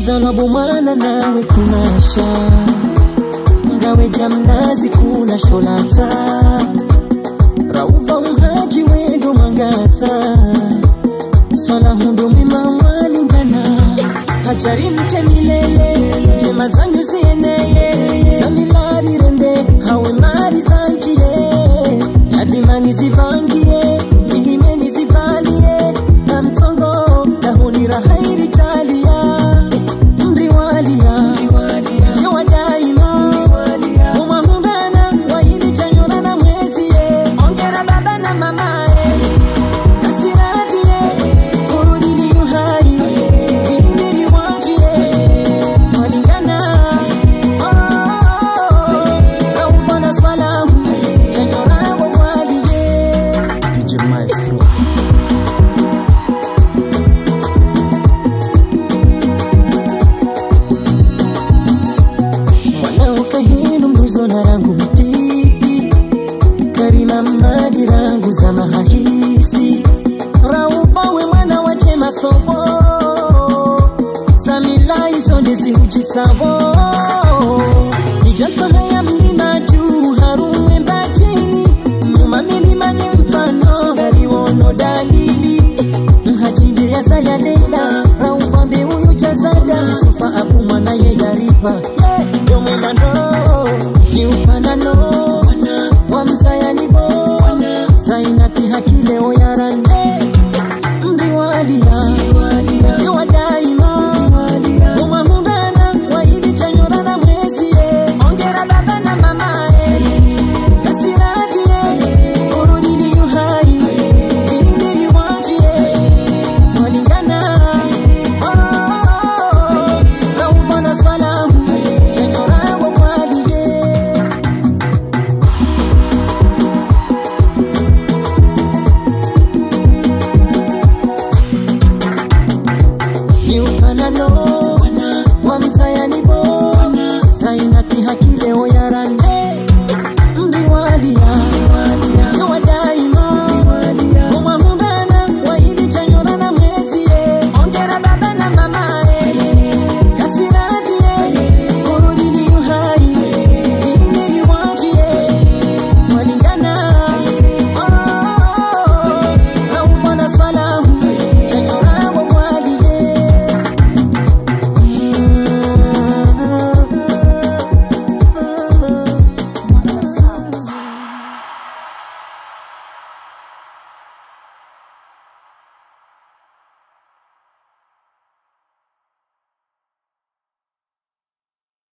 Zala bumana nawe kunasha ngawe jamnazi kuna sholata Rauva unhaji wendo mangasa Sola hundu mimawali ngana Hajari mte milele Jema zanyu sieneye Zamilari rende Hawe mari zanjie Yadimani zivangie Mihimeni zivalie Na mtongo Dahuni rahairi jalia Mriwalia Jewa daima Umahungana Wahili janyora na mwezi Ongera baba na mamae Kasiradie Kurudili yuhai Ilibiri wajie Malingana Raufana swalahu Janyora wa walie DJ Maestro na rangu mtiti Karima madi rangu za mahahisi Raufa we mwana wache masobo Zamila hizo ndezi ujisabo Ijansa haya mlima juu harume mbachini Nyuma milima nye mfano Gariwono dalili Mhajinde ya sayalela Raufa mbe uyu jazada Sufa abu mwana ye yaripa Yome mando ni ufanano wa msayanibo Zainati hakileo yarande Mriwalia